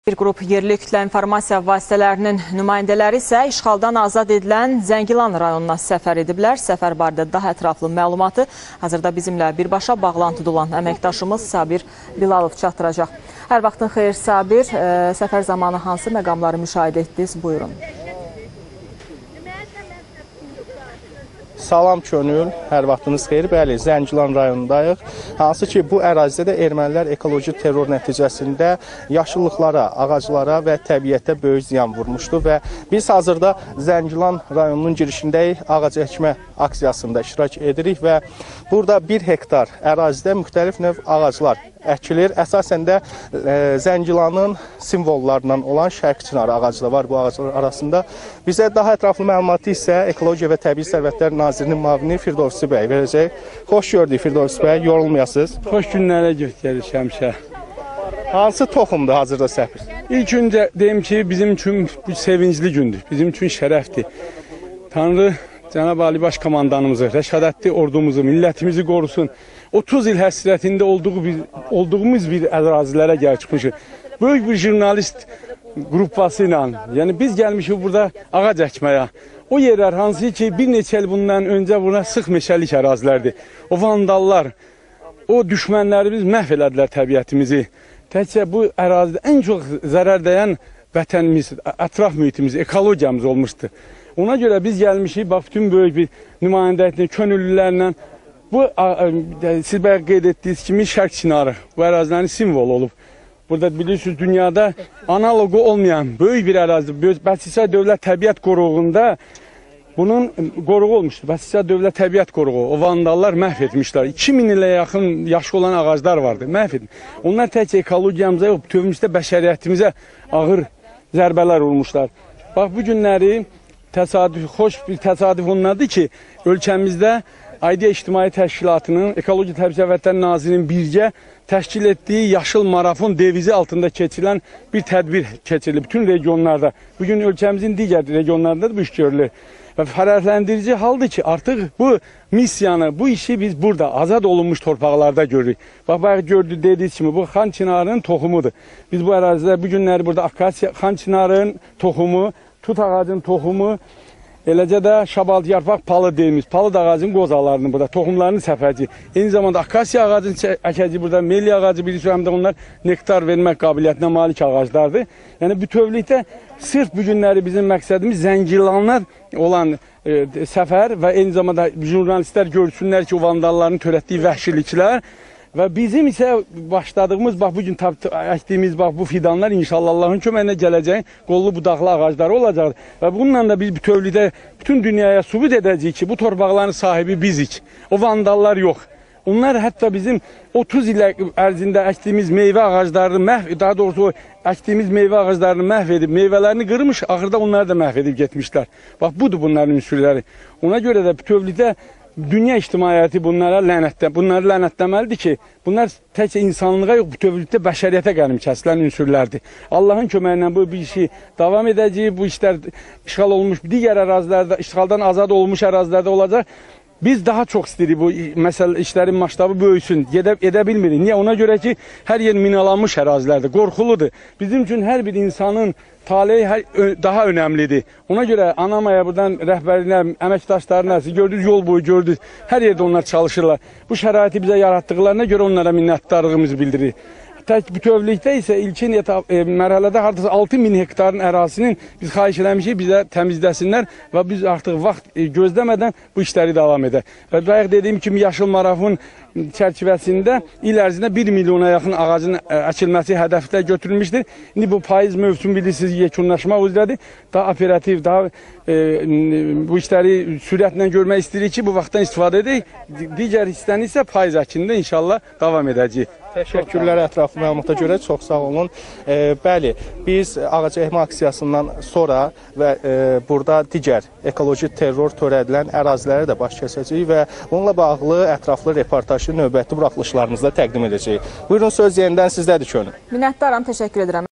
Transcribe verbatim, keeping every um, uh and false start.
Bir qrup yerli kütlə informasiya vasitələrinin nümayəndələri isə işğaldan azad edilən Zəngilan rayonuna səfər ediblər. Səfər barədə daha ətraflı məlumatı hazırda bizimlə birbaşa bağlantıda olan əməkdaşımız Sabir Bilalov çatdıracaq. Hər vaxtın xeyir Sabir, səfər zamanı hansı məqamları müşahidə etdiniz? Buyurun. Salam Könül, hər vaxtınız xeyir. Bəli, Zəngilan rayonundayıq. Hansı ki, bu ərazidə də ermənilər ekoloji terror nəticəsində yaşıllıqlara, ağaclara və təbiətə böyük ziyan vurmuşdu və biz hazırda Zəngilan rayonunun girişindəyik, ağac əkmə aksiyasında iştirak edirik və burada bir hektar ərazidə müxtəlif növ ağaclar əkilir. Əsasən də e, Zəngilanın simvollarından olan şərq çinarı ağacı da var bu ağaclar arasında. Bizə daha ətraflı məlumatı isə Ekologiya və Təbii Sərvətlər Nazirinin müavini Firdovsi bəy verəcək. Xoş gördük Firdovsi bəy, yorulmayasınız. Xoş günlərə göstərir həmişə. Hansı toxumdur hazırda səfir? İlk öncə deyim ki, bizim üçün bu sevincli gündür, bizim üçün şərəfdir. Tanrı Cənab Ali Baş Komandanımızı, rəşadətli ordumuzu, millətimizi qorusun. otuz il həsrətində olduğu bir, olduğumuz bir ərazilərə gəlib çıxmışıq. Böyük bir jurnalist qrupası ilə, yəni biz gəlmişik burada ağac əkməyə. O yerlər hansı ki, bir neçə il bundan öncə buna sıx meşəlik ərazilərdir. O vandallar, o düşmənlərimiz məhv elədilər təbiətimizi. Təkcə bu ərazidə ən çox zərər dəyən vətənimiz, ətraf mühitimiz, ekologiyamız olmuşdur. Ona görə biz gəlmişik, bax, bütün böyük bir nümayəndəliklə, könüllülərlə, bu, siz bəyə qeyd etdiyiniz kimi şərq çinarı, bu ərazilərin simvolu olub. Burada bilirsiniz, dünyada analogu olmayan böyük bir ərazi, Bəsisay Dövlət Təbiət Qoruğunda bunun qoruğu olmuşdur. Bəsisay Dövlət Təbiət Qoruğu, o vandallar məhv etmişlər. iki min ilə yaxın yaşı olan ağaclar vardı, məhv etmiş. Onlar tək ekologiyamıza yox, bütövümüzdə bəşəriyyətimizə ağır zərbələr vurmuşlar. Bax, bu günləri təsadüf, xoş bir təsadüf onlardır ki, ölkəmizdə Aidiya İctimai Təşkilatının, Ekologiya Təbii Sərvətlər Nazirinin birgə təşkil etdiyi Yaşıl Marafon devizi altında keçirilən bir tədbir keçirilir bütün regionlarda. Bugün ölkəmizin digər regionlarında da bu iş görülür. Və fərqləndirici haldır ki, artıq bu missiyanı, bu işi biz burada azad olunmuş torpaqlarda görürük. Bax, bax gördük, dediyiniz kimi, bu Xan Çinarının toxumudur. Biz bu ərazidə bu günləri burada Akasiya, Xan Çinarının toxumu, tut ağacın toxumu, eləcə də şabald yarpaq palıd deyimiz, palıd ağacın qozalarını burada, toxumlarını səfərci. Eyni zamanda akasiya ağacını əkəci burada, meli ağacı bilirsiniz, həm də onlar nektar vermək qabiliyyətinə malik ağaclardır. Yəni bütövlükdə sırf bu günləri bizim məqsədimiz Zəngilanlar olan e, səfər və eyni zamanda jurnalistlər görsünlər ki, o vandalların törətdiyi vəhşiliklər. Və bizim isə başladığımız, bax, bugün əkdiyimiz bax, bu fidanlar inşallah Allahın köməyinə gələcək, qollu budaqlı ağacları olacaq. Və bununla da biz bütövlükdə bütün dünyaya sübut edəcəyik ki, bu torpaqların sahibi bizik. O vandallar yox. Onlar hətta bizim otuz il ərzində əkdiyimiz meyvə ağaclarını məhv, daha doğrusu əkdiyimiz meyvə ağaclarını məhv edib, meyvələrini qırmış, axırda onları da məhv edib getmişlər. Bax, budur bunların ünsürləri. Ona görə də bütövlükdə dünya ictimaiyyəti bunlara lənətlə, bunları lənətləməlidir ki, bunlar təkcə insanlığa yox, bütövlükdə bəşəriyyətə qənim kəsilən ünsürlərdir. Allahın köməyi ilə bu bir işi davam edəcək, bu işlər işğal olmuş digər ərazilərdə, işğaldan azad olmuş ərazilərdə olacaq. Biz daha çox istəyirik bu məsələ işlərin maştabı böyüsün, edə, edə bilmirik. Niyə? Ona görə ki, hər yer minalanmış ərazilərdir, qorxuludur. Bizim üçün hər bir insanın taleyi daha önəmlidir. Ona görə Anamaya buradan rəhbərlər, əməkdaşlarına, gördünüz, yol boyu gördünüz, hər yerdə onlar çalışırlar. Bu şəraiti bizə yaratdıqlarına görə onlara minnətdarlığımızı bildiririk. Tək bütövlükdə isə ilkin etap, e, mərhələdə hardasa altı min hektarın ərazisinin biz xahiş eləmişik, bizə təmizləsinlər və biz artıq vaxt e, gözləmədən bu işləri davam edək. Və bayaq dediyim kimi Yaşıl Marafon çərçivəsində il ərzində bir milyona yaxın ağacın əkilməsi hədəfdə götürülmüşdür. İndi bu payız mövsüm bilirsiniz yekunlaşmaq üzrədir. Daha operativ, daha e, bu işləri sürətlə görmək istəyirik ki, bu vaxtdan istifadə edək. Digər hissəni isə payız əkində inşallah davam edəcəyik. Təşəkkürlər ətraflı məlumata görə, çox sağ olun. E, bəli, biz ağac əkmə aksiyasından sonra və e, burada digər ekoloji terror törədilən ərazilərə də baş kəsəcəyik və bununla bağlı ətraflı reportajı növbəti buraxılışlarımızda təqdim edəcəyik. Buyurun, söz yenidən sizdədir Könül. Minnətdaram, təşəkkür edirəm.